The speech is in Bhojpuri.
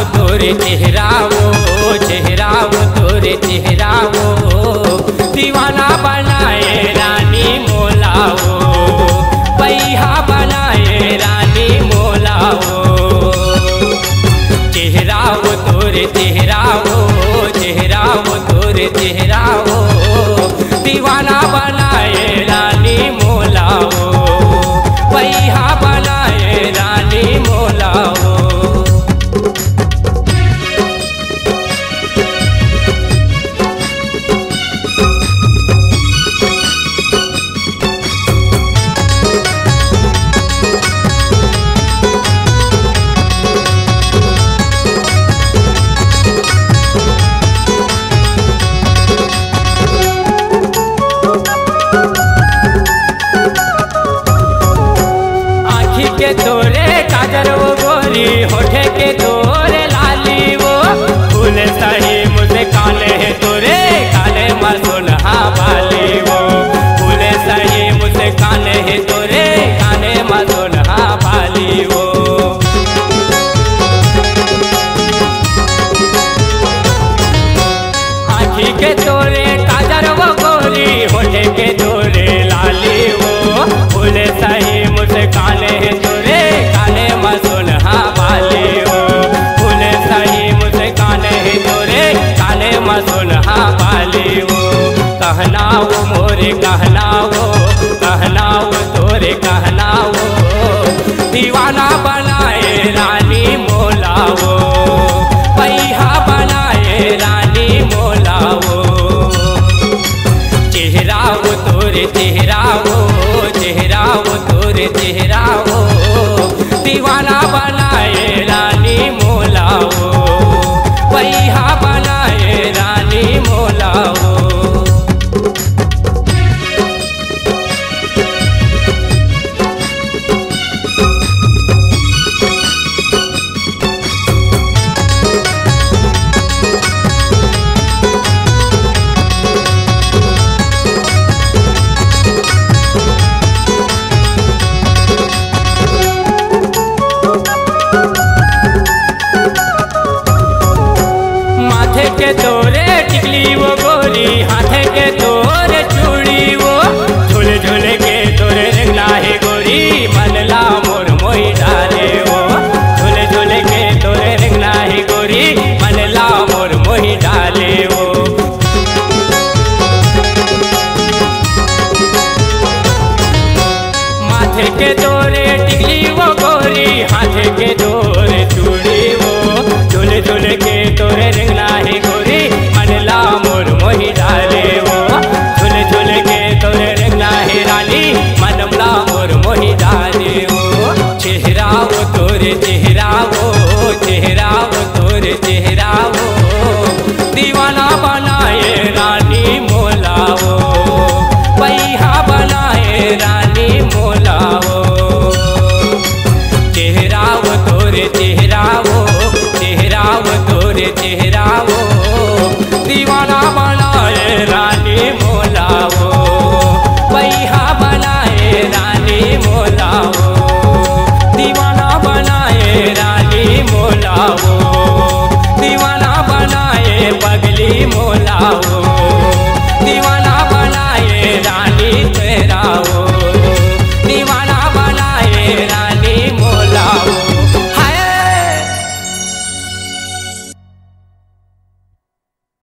तोरे चेहरा वो तोरे चेहरा वो दीवाना बनाए रानी मोला वो पैहा बनाए रानी मोला वो चेहरा वो तोरे चेहरा वो तोरे चेहरा वो दीवाना बनाए रानी मोला वो पैहा बनाए रानी मोला वो। के तोरे काजर वो गोरी होठे के तोरे लाली वो फूल सही मुझे काले है तोरे काले मसुलहा वाली वो फूल सही मुझे काले है तोरे काले मसुलहा वाली वो। आँखी के तोरे काजर वो गोरी होठे के तोरे लाली वो फूल सही मुझे काले है तोरे काले मसुलहा वाली वो फूल सही मुझे काले है तोरे काले मसुलहा वाली वो। कहना वो मोरे कहना वो तोरे कहना वो दीवाना बनाए रानी मोला वो पैहा बनाए रानी मोला वो चेहरा वो तोरे चेहरा वो तोरे चेहरा वो दीवाना बनाए रानी मोला वो पैहा बनाए रानी मोला वो। के तोरे टिकली वो गोरी हाथे के तोरे